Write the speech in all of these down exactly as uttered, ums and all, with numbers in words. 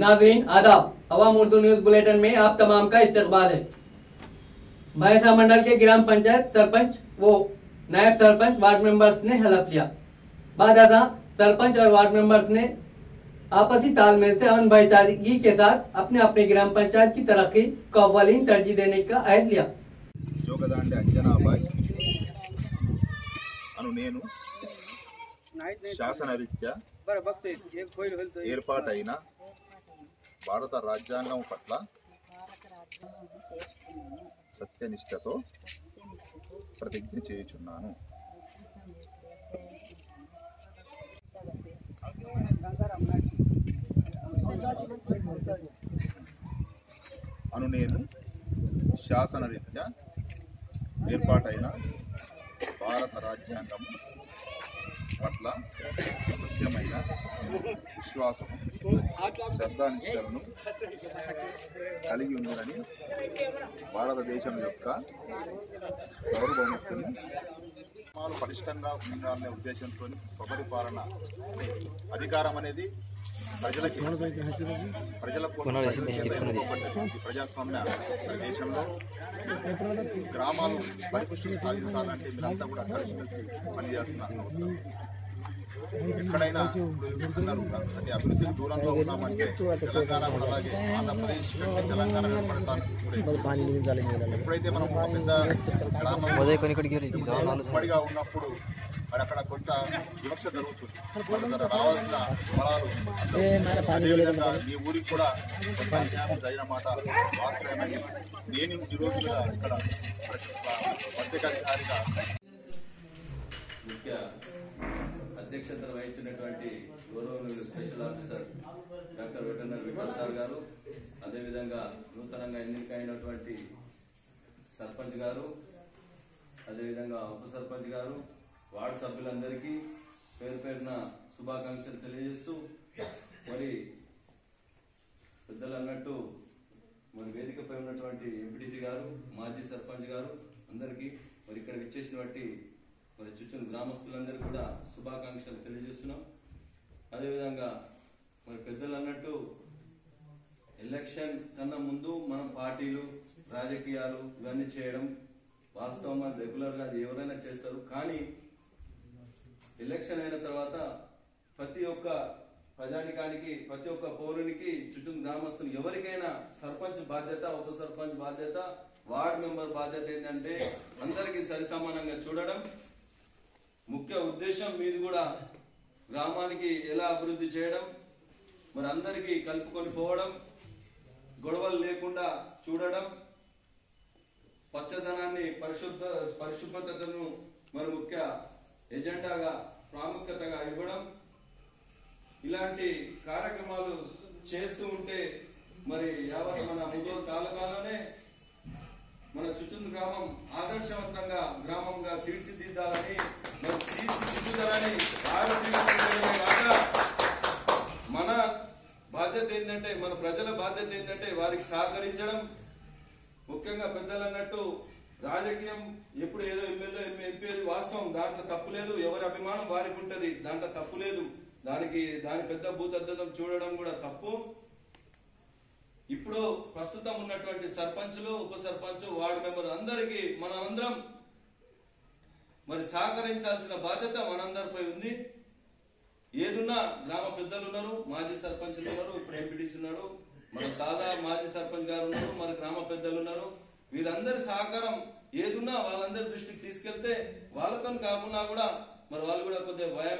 नाजरीन आदाब, अवाम Urdu news bulletin में आप तमाम का इस्तकबाल है। भैंसा मंडल के ग्राम पंचायत सरपंच वो नायब सरपंच वार्ड मेंबर्स ने हलफ लिया। बाद अज़ां सरपंच और वार्ड मेंबर्स ने आपसी तालमेल से अमन भाईचारगी के साथ अपने अपने ग्राम पंचायत की तरक्की को अव्वलीन तरजीह देने का अहद लिया। जोगदांडे अंजनाबाई అను నేను శాసనరీత్యా ఏర్పాటైన భారత రాజ్యాంగం పట్ల సత్యనిష్టతో ప్రతిజ్ఞ చేయుచున్నాను। అను నేను శాసనరీత్యా ఏర్పాటైన భారత రాజ్యాంగం పట్ల సత్యమైన విశ్వాసము శ్రద్ధానిష్టలను కలిగి ఉందని భారతదేశం యొక్క సార్వభౌమత్వం పటిష్టంగా ఉండాలనే ఉద్దేశంతో స్వపరిపాలన అధికారం అనేది ప్రజలకి ప్రజల కోసం ప్రజాస్వామ్య దేశంలో గ్రామాలు పరిపుష్టిని సాధించాలంటే మీరంతా కూడా కలిసిమెలిసి పనిచేయాల్సిన అవసరం। ఎక్కడైనా అన్నారు అంటే అభివృద్ధికి దూరంలో ఉన్నామంటే తెలంగాణ కూడా అలాగే ఆంధ్రప్రదేశ్ కంటే తెలంగాణ ఏర్పడతాను ఎప్పుడైతే మనం ఒక పెద్ద గ్రామం ఉమ్మడిగా ఉన్నప్పుడు మరి అక్కడ కొంత వివక్ష జరుగుతుంది, వాళ్ళ రావాల్సిన ఫలాలు అదేవిధంగా మీ ఊరికి కూడా కొంత అన్యాయం జరిగిన మాట వాస్తవమని నేను ఈ రోజుగా ఇక్కడ ప్రత్యేకాధికారిగా ముఖ్య అధ్యక్షత వహించినటువంటి గౌరవనీయులు special officer doctor veterinary Vithal sir గారు, అదేవిధంగా నూతనంగా ఎన్నికైనటువంటి సర్పంచ్ గారు, అదేవిధంగా ఉప సర్పంచ్ గారు, వార్డు సభ్యులందరికీ పేరు పేరున శుభాకాంక్షలు తెలియజేస్తూ మరి పెద్దలు అన్నట్టు మరి వేదికపై ఉన్నటువంటి ఎంపీటీసీ గారు, మాజీ సర్పంచ్ గారు అందరికీ మరి ఇక్కడ విచ్చేసినటువంటి మరి చుట్టూ గ్రామస్తులందరికీ కూడా శుభాకాంక్షలు తెలియజేస్తున్నాం। అదేవిధంగా మరి పెద్దలు అన్నట్టు ఎలక్షన్ కన్నా ముందు మనం పార్టీలు రాజకీయాలు ఇవన్నీ చేయడం వాస్తవం, రెగ్యులర్ గా అది ఎవరైనా చేస్తారు। కానీ ఎలక్షన్ అయిన తర్వాత ప్రతి ఒక్క ప్రజానికానికి ప్రతి ఒక్క పౌరునికి చుట్టూ గ్రామస్తులు ఎవరికైనా సర్పంచ్ బాధ్యత, ఉప సర్పంచ్ బాధ్యత, వార్డ్ మెంబర్ బాధ్యత ఏంటంటే అందరికీ సరి సమానంగా చూడడం ముఖ్య ఉద్దేశం। మీది కూడా గ్రామానికి ఎలా అభివృద్ధి చేయడం, మరి అందరికీ కలుపుకొని పోవడం, గొడవలు లేకుండా చూడడం, పచ్చదనాన్ని పరిశుద్ధ పరిశుభ్రతను మరి ముఖ్య ఎజెండాగా ప్రాముఖ్యతగా ఇవ్వడం, ఇలాంటి కార్యక్రమాలు చేస్తూ ఉంటే మరి యావత్ మన ముదోల్ తాలూకాలోనే మన చుచుందు గ్రామం ఆదర్శవంతంగా గ్రామంగా తీర్చిదిద్దాలని మరి తీర్చిదిద్దాలని మన బాధ్యత ఏంటంటే మన ప్రజల బాధ్యత ఏంటంటే వారికి సహకరించడం। ముఖ్యంగా పెద్దలు అన్నట్టు రాజకీయం ఎప్పుడు ఏదో ఎమ్మెల్యే ఎంపీ వాస్తవం, దాంట్లో తప్పు లేదు, ఎవరి అభిమానం వారికి ఉంటది, దాంట్లో తప్పు లేదు, దానికి దాని పెద్ద భూతద్దం చూడడం కూడా తప్పు। ఇప్పుడు ప్రస్తుతం ఉన్నటువంటి సర్పంచులు, ఉప సర్పంచ్, వార్డు మెంబర్ అందరికీ మనమందరం మరి సహకరించాల్సిన బాధ్యత మనందరిపై ఉంది। ఏదున్నా గ్రామ పెద్దలు ఉన్నారు, మాజీ సర్పంచులు ఉన్నారు, ఇప్పుడు ఎంపీటీసీ ఉన్నాడు, మన దాదా మాజీ సర్పంచ్ గారు ఉన్నారు, మరి గ్రామ పెద్దలు ఉన్నారు, వీళ్ళందరి సహకారం ఏదున్నా వాళ్ళందరి దృష్టికి తీసుకెళ్తే వాళ్ళతో కాకుండా కూడా మరి వాళ్ళు కూడా కొద్దిగా భయం।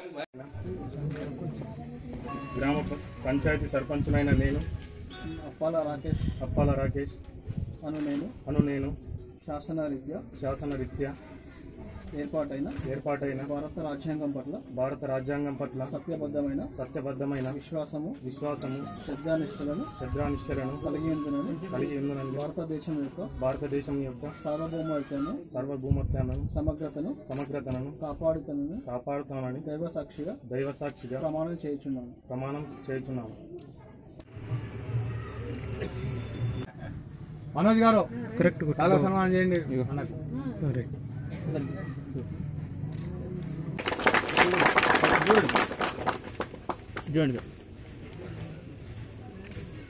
గ్రామ పంచాయతీ సర్పంచులైన నేను అప్పాల రాకేష్ అప్పాల రాకేష్ అను నేను అను నేను శాసనరీత్యా శాసనరీత్యా ఏర్పాటైన ఏర్పాటైన భారత రాజ్యాంగం పట్ల భారత రాజ్యాంగం పట్ల సత్యబద్ధమైన సత్యబద్ధమైన విశ్వాసము విశ్వాసము శ్రద్ధానిష్టలను శ్రద్ధానిష్టలను కలిగి ఉందని కలిగి ఉందని భారతదేశం యొక్క భారతదేశం యొక్క సార్వభౌమత్వాన్ని సార్వభౌమత్వాన్ని సమగ్రతను సమగ్రతను కాపాడుతానని కాపాడుతానని దైవ సాక్షిగా దైవ సాక్షిగా ప్రమాణం చేయుచున్నాను ప్రమాణం చేయుచున్నాను। మనోజ్ గారు కరెక్ట్ చాలా సన్మానం చేయండి మనకు। చూడండి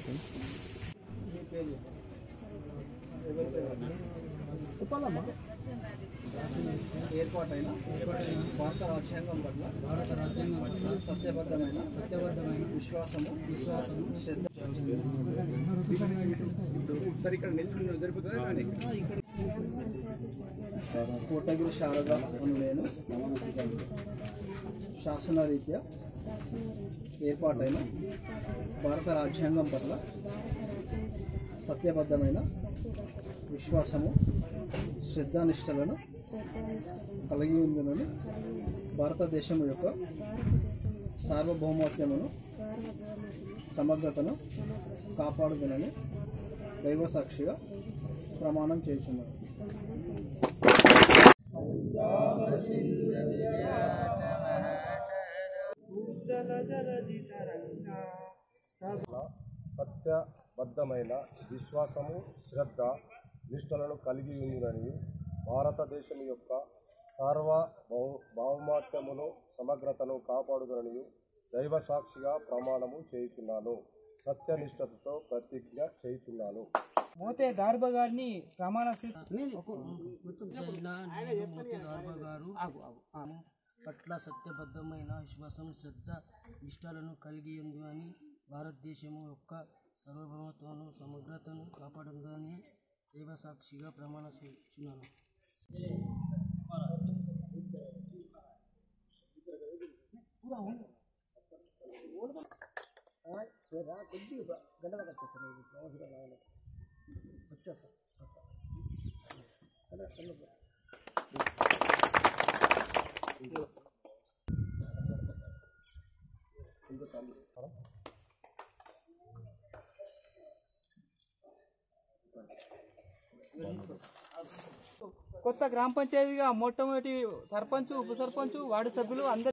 మీ పేరు ఎవరి పేరు చెప్పాలమ్మా. ఏర్పాటైన భారత రాజ్యాంగం పట్ల భారత రాజ్యాంగం పట్ల సత్యబద్ధమైన సత్యబద్ధమైన విశ్వాసము విశ్వాసము శ్రద్ధ. సరే ఇక్కడ నిల్చుని జరుపుతుంది కానీ కోటగిరి శారద అను నేను శాసనరీత్యా ఏర్పాటైన భారత రాజ్యాంగం పట్ల సత్యబద్ధమైన విశ్వాసము శ్రద్ధానిష్టలను కలిగి ఉందని భారతదేశం యొక్క సార్వభౌమత్వమును సమగ్రతను కాపాడుదనని దైవ సాక్షిగా ప్రమాణం చేయుచున్నాను. సత్యబద్ధమైన విశ్వాసము శ్రద్ధ నిష్టలను కలిగి ఉందని భారతదేశం యొక్క సార్వభౌ భౌమత్వమును సమగ్రతను కాపాడుదనని దైవ సాక్షిగా ప్రమాణము చేయుచున్నాను. సత్యనిష్టతతో ప్రతిజ్ఞ చేయుచున్నాను. మోతే దార్బ గారిని ప్రమాణ పట్ల సత్యబద్ధమైన విశ్వాసం శ్రద్ధ నిష్ఠలను కలిగి ఉంది అని భారతదేశము యొక్క సార్వభౌమత్వను సమగ్రతను కాపాడుదని దైవ సాక్షిగా ప్రమాణ చేస్తున్నాను. కొత్త గ్రామ పంచాయతీగా మొట్టమొదటి సర్పంచ్ ఉప సర్పంచ్ వార్డు సభ్యులు అందరు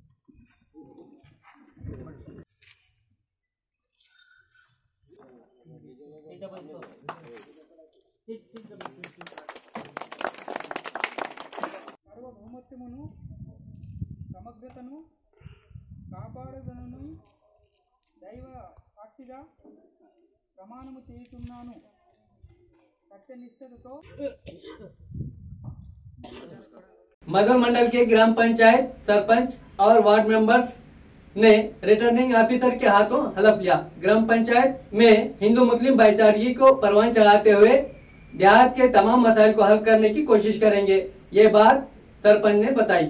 సార్వభౌమత్వమును సమగ్రతను కాపాడుదనను దైవ సాక్షిగా ప్రమాణము చేయుచున్నాను. సత్యనిష్టతతో मदर मंडल के ग्राम पंचायत सरपंच और वार्ड मेंबर्स ने रिटर्निंग ऑफिसर के हाथों हलफ लिया। ग्राम पंचायत में हिंदू मुस्लिम भाईचारगी को परवान चढ़ाते हुए देहात के तमाम मसाइल को हल करने की कोशिश करेंगे, ये बात सरपंच ने बताई।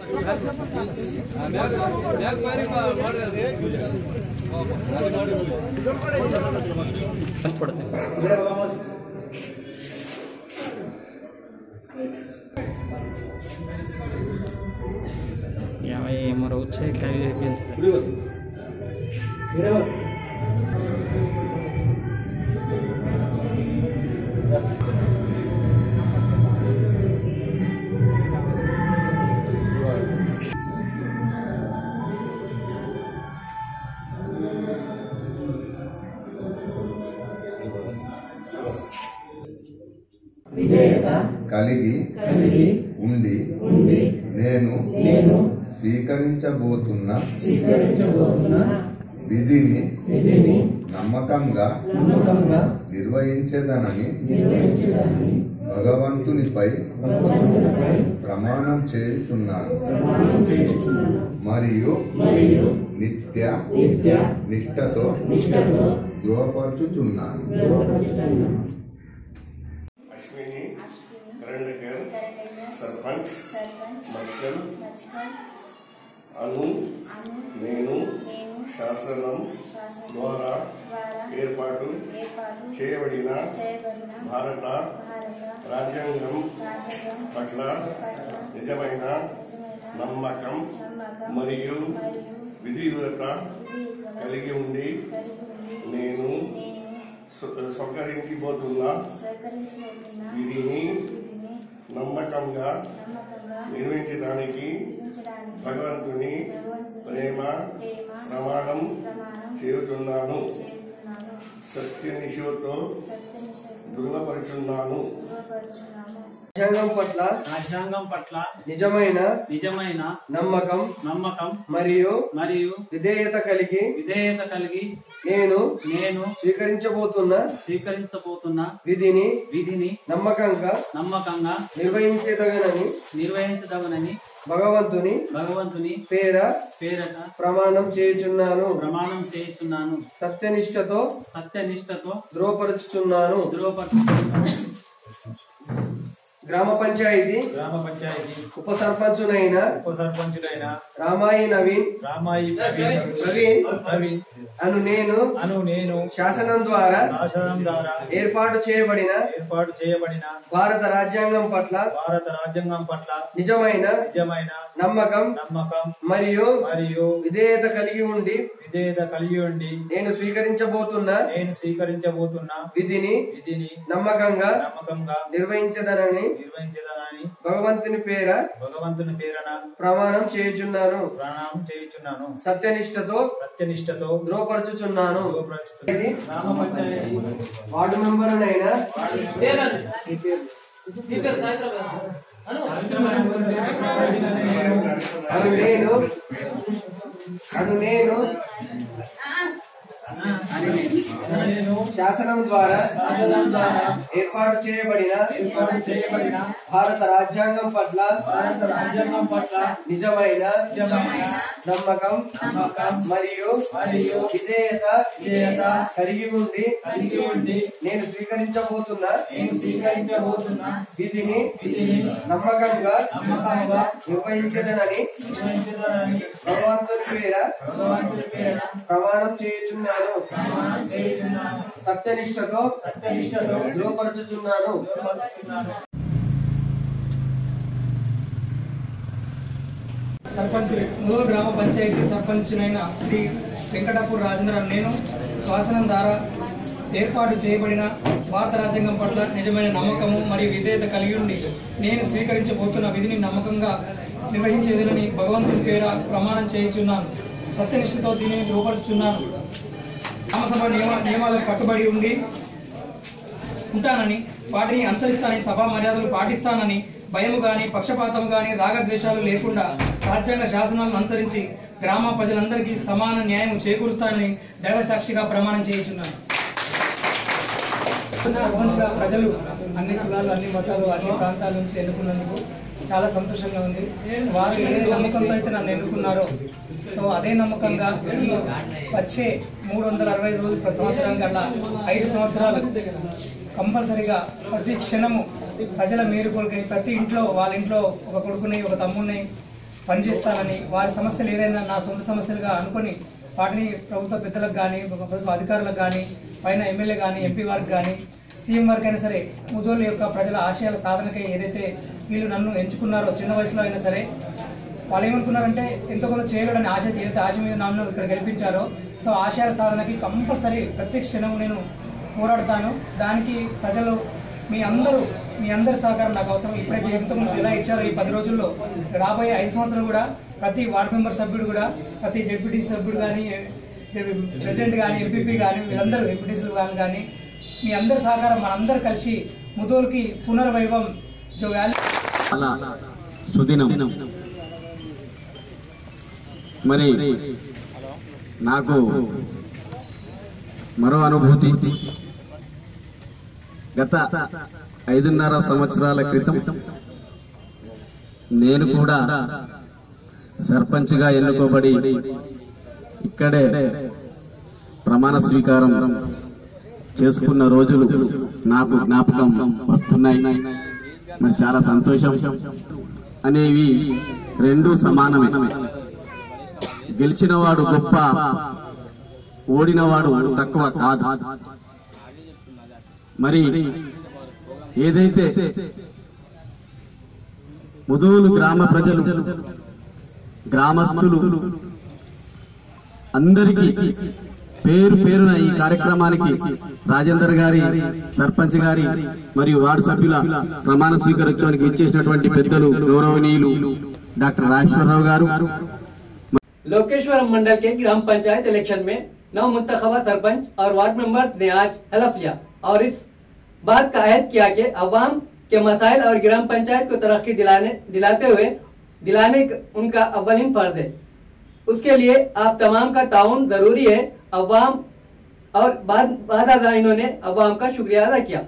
కలిగి ఉండి నేను స్వీకరించబోతున్న విధిని నమ్మకంగా నిర్వహించేదనని భగవంతునిపై ప్రమాణం చేయుచున్నాను మరియు నిత్య నిష్ఠతో ధృవపరచుచున్నాను. अश्विनी करंडकर सरपंच मचकल अनु నేను శాసనం ద్వారా ఏర్పాటు చేయబడిన భారత రాజ్యాంగం పట్ల నిజమైన నమ్మకం మరియు విధివత కలిగి ఉండి నేను స్వీకరించబోతున్న విధిని నమ్మకంగా నిర్వహించడానికి భగవంతుని ప్రేమ ప్రమాణం చేయుచున్నాను. సత్యనిష్టతో ధృవపరచున్నాను. రాజ్యాంగం పట్ల రాజ్యాంగం పట్ల నిజమైన నిజమైన నమ్మకం నమ్మకం మరియు మరియు విధేయత కలిగి విధేయత కలిగి నేను నేను స్వీకరించబోతున్న స్వీకరించబోతున్న విధిని విధిని నమ్మకంగా నమ్మకంగా నిర్వహించేదగనని నిర్వహించదగనని భగవంతుని భగవంతుని పేర పేరట ప్రమాణం చేయుచున్నాను. ప్రమాణం చేస్తున్నాను. సత్యనిష్టతో సత్యనిష్టతో ధృవపరుచుచున్నాను. ధృవపరుచుచున్నాను. గ్రామ పంచాయతీ గ్రామ పంచాయతీ ఉప సర్పంచునైన ఉప సర్పంచుడైన రామాయి నవీన్ రామాయి ప్రవీణ్ ప్రవీణ్ అను నేను అను నేను శాసనం ద్వారా శాసనం ద్వారా ఏర్పాటు చేయబడిన ఏర్పాటు చేయబడిన భారత రాజ్యాంగం పట్ల భారత రాజ్యాంగం పట్ల నిజమైన నిజమైన నమ్మకం నమ్మకం మరియు మరియు విధేయత కలిగి ఉండి విధేయత కలిగి ఉండి నేను స్వీకరించబోతున్న నేను స్వీకరించబోతున్న విధిని విధిని నమ్మకంగా నమ్మకంగా నిర్వహించదనని నిర్వహించదనని భగవంతుని పేర భగవంతుని పేరన ప్రమాణం చేయుచున్నాను. ప్రాణం చేయుచున్నాను. సత్యనిష్టతో సత్యనిష్టతో ధృవపరచుచున్నాను. ధృవపరచుచున్నాను. గ్రామ పంచాయతీ వార్డు మెంబరునైనా అను నేను అను నేను నేను శాసనం ద్వారా శాసనం ద్వారా ఏర్పాటు చేయబడిన ఏర్పాటు చేయబడిన భారత రాజ్యాంగం పట్ల భారత రాజ్యాంగం పట్ల నిజమైన నిజమైన నమ్మకం నమ్మకం మరియు మరియు విధేయత విధేయత కలిగి ఉండి కలిగి ఉండి నేను స్వీకరించబోతున్న నేను స్వీకరించబోతున్న విధిని విధిని నమ్మకంగా నమ్మకంగా నిర్వహించదనని నిర్వహించదనని భగవంతుని పేర భగవంతుని పేర ప్రమాణం చేయుచున్నాను. ప్రమాణం చేయుచున్నాను. సత్యనిష్టతో సత్యనిష్టతో ధృవపరచుచున్నాను. ధృవపరచుచున్నాను. సర్పంచ్ మూడు గ్రామ పంచాయతీ సర్పంచ్నైన శ్రీ వెంకటాపూర్ రాజేంద్ర నేను శాసనం ద్వారా ఏర్పాటు చేయబడిన భారత రాజ్యాంగం పట్ల నిజమైన నమ్మకము మరియు విధేయత కలిగి ఉండి నేను స్వీకరించబోతున్న విధిని నమ్మకంగా నిర్వహించేదని భగవంతుని పేర ప్రమాణం చేయుచున్నాను. సత్యనిష్టతో దీనిని ధృవపరుచుచున్నాను. గ్రామసభ నియమ నియమాలకు కట్టుబడి ఉండి ఉంటానని వాటిని అనుసరిస్తానని సభా మర్యాదలు పాటిస్తానని భయము గాని పక్షపాతం గాని రాగద్వేషాలు లేకుండా రాజ్యాంగ శాసనాలను అనుసరించి గ్రామ ప్రజలందరికీ సమాన న్యాయం చేకూరుస్తానని దైవ సాక్షిగా ప్రమాణం చేయుచున్నాను. సర్పంచ్గా ప్రజలు అన్ని కులాలు అన్ని మతాలు అన్ని ప్రాంతాల నుంచి ఎన్నుకున్నందుకు చాలా సంతోషంగా ఉంది. వారు ఏ నమ్మకంతో అయితే నన్ను ఎన్నుకున్నారో సో అదే నమ్మకంగా ఈ వచ్చే మూడు వందల అరవై ఐదు రోజులు ప్రతి సంవత్సరానికి అలా ఐదు సంవత్సరాలు కంపల్సరీగా ప్రతి క్షణము ప్రజల మేలు కొరకై ప్రతి ఇంట్లో వాళ్ళ ఇంట్లో ఒక కొడుకుని ఒక తమ్ముడిని పనిచేస్తానని వారి సమస్యలు ఏదైనా నా సొంత సమస్యలుగా అనుకొని వాటిని ప్రభుత్వ పెద్దలకు కానీ ప్రభుత్వ అధికారులకు కానీ పైన ఎమ్మెల్యే కానీ ఎంపీ వారికి కానీ సీఎం వారికి అయినా సరే ముదోళ్ళ యొక్క ప్రజల ఆశయాల సాధనకై ఏదైతే వీళ్ళు నన్ను ఎంచుకున్నారో చిన్న వయసులో అయినా సరే వాళ్ళు ఏమనుకున్నారంటే ఎంతో కొంత చేయగలని ఆశ ఏదైతే ఆశ మీద నన్ను ఇక్కడ గెలిపించారో సో ఆశయాల సాధనకి కంపల్సరీ ప్రతి క్షణం నేను పోరాడతాను. దానికి ప్రజలు మీ అందరూ మీ అందరి సహకారం నాకు అవసరం. ఇప్పుడైతే ఎంతమంది ఎలా ఇచ్చారో ఈ పది రోజుల్లో రాబోయే ఐదు సంవత్సరాలు కూడా ప్రతి వార్డు మెంబర్ సభ్యుడు కూడా ప్రతి జెడ్పీటీ సభ్యుడు కానీ ప్రెసిడెంట్ కానీ ఎంపీపీ కానీ వీళ్ళందరూ ఎంపీటీసీలు కానీ కానీ మీ అందరి సహకారం మనందరూ కలిసి ముదోల్కి పునర్వైభవం జో వ్యాలీ సుదినం. మరి నాకు మరో అనుభూతి గత ఐదున్నర సంవత్సరాల క్రితం నేను కూడా సర్పంచ్గా ఎన్నుకోబడి ఇక్కడే ప్రమాణ స్వీకారం చేసుకున్న రోజులు నాకు జ్ఞాపకం వస్తున్నాయి. మరి చాలా సంతోషం. అనేవి రెండు సమానమే. గెలిచినవాడు గొప్ప, ఓడినవాడు తక్కువ కాదు. మరి ఏదైతే ముదోలు గ్రామ ప్రజలు గ్రామస్తులు అందరికీ పేరు పేరున ఈ కార్యక్రమానికి రాజేందర్ గారి, సర్పంచ్ గారి మరియు వార్డు సభ్యుల ప్రమాణ స్వీకారోత్సవానికి ఇచ్చేసినటువంటి పెద్దలు గౌరవనీయులు డాక్టర్ రాజేశ్వరరావు గారు. लोकेश्वरम मंडल के ग्राम पंचायत इलेक्शन में नौ मुंतखबा सरपंच और वार्ड मेंबर्स ने आज हलफ लिया और इस बात का अहद किया कि अवाम के मसाइल और ग्राम पंचायत को तरक्की दिलाने दिलाते हुए दिलाने उनका अव्वलीन फर्ज है। उसके लिए आप तमाम का ताउन जरूरी है। अवाम और बाद बाद अदा इन्होंने अवाम का शुक्रिया अदा किया।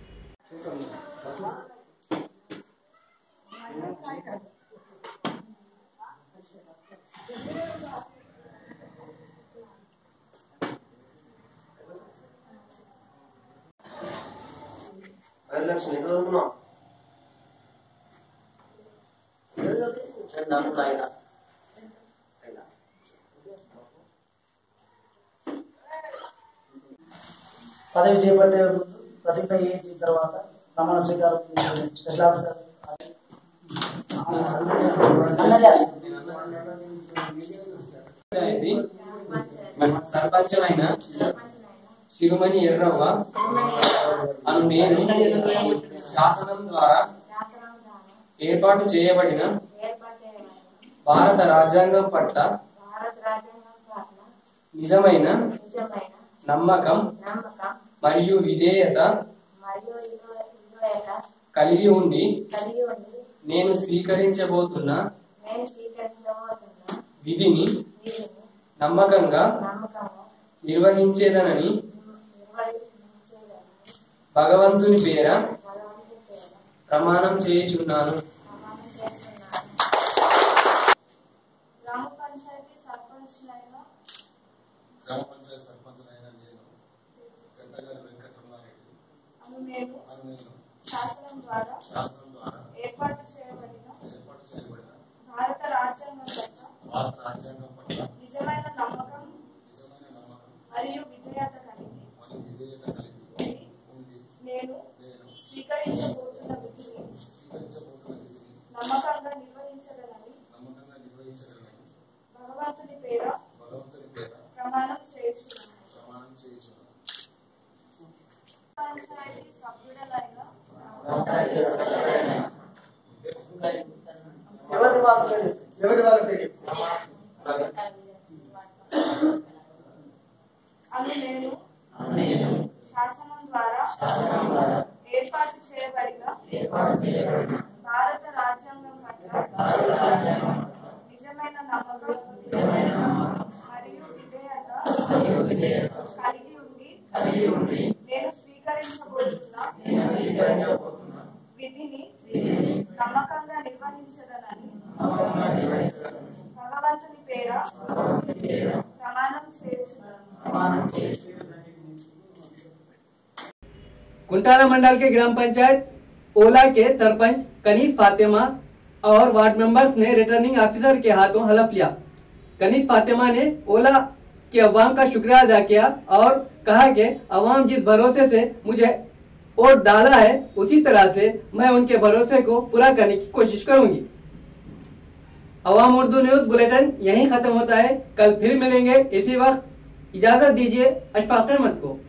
పదవి చేపట్టే ముందు ప్రతిజ్ఞ చేసిన తర్వాత ప్రమాణ స్వీకారం స్పెషల్ ఆఫీసర్ సర్పంచమైన సిరుమణి ఎర్రవ్వ అను నేను శాసనం ద్వారా ఏర్పాటు చేయబడిన భారత రాజ్యాంగం పట్ల నిజమైన నమ్మకం మరియు విధేయత కలిగి ఉండి నేను స్వీకరించబోతున్న విధిని నమ్మకంగా నిర్వహించేదనని భగవంతుని పేర ప్రమాణం చేయుచున్నాను. గ్రామ పంచాయతీ సర్పంచ్ గ్రామ పంచాయతీ సర్పంచులైన నేను గంటగారి వెంకటరమారెడ్డి అను నేను అను నేను శాసనం ద్వారా శాసనం ద్వారా ఏర్పాటు చేయబడిన ఏర్పాటు చేయబడిన భారత రాజ్యాంగం పట్ల భారత రాజ్యాంగం పట్ల నిజమైన నమ్మకం నిజమైన నమ్మకం మరియు విధేయత కలిగి మరియు విధేయత కలిగి ఉండి నేను నేను స్వీకరించబోతున్న విధిని స్వీకరించబోతున్న విధిని నమ్మకంగా నిర్వహించగలని నమ్మకంగా నిర్వహించగలనని భగవంతుని పేర భగవంతుని పేర ప్రమాణం చేయుచున్నాను. ప్రమాణం చేయుచున్నాను. పంచాయతీ సభ్యుడలైన ఎవరి వాళ్ళ పేరు ఎవరి వాళ్ళ పేరు అను నేను శాసనం ద్వారా ఏర్పాటు చేయబడిన భారత రాజ్యాంగం పట్ల నిజమైన నమ్మకం మరియు విధేయత కలిగి ఉండి నేను స్వీకరించబోతున్న విధిని నమ్మకంగా నిర్వహించదనని భగవంతుని పేర ప్రమాణం చేయుచున్నాను. कुंटाला मंडल के ग्राम पंचायत ओला के सरपंच कनीस फातिमा और वार्ड मेंबर्स ने रिटर्निंग ऑफिसर के हाथों हलफ लिया। कनीस फातिमा ने ओला के अवाम का शुक्रिया अदा किया और कहा कि अवाम जिस भरोसे से मुझे वोट डाला है उसी तरह से मैं उनके भरोसे को पूरा करने की कोशिश करूंगी। अवाम उर्दू न्यूज बुलेटिन यहीं खत्म होता है। कल फिर मिलेंगे इसी वक्त। इजाजत दीजिए अशफाक अहमद को।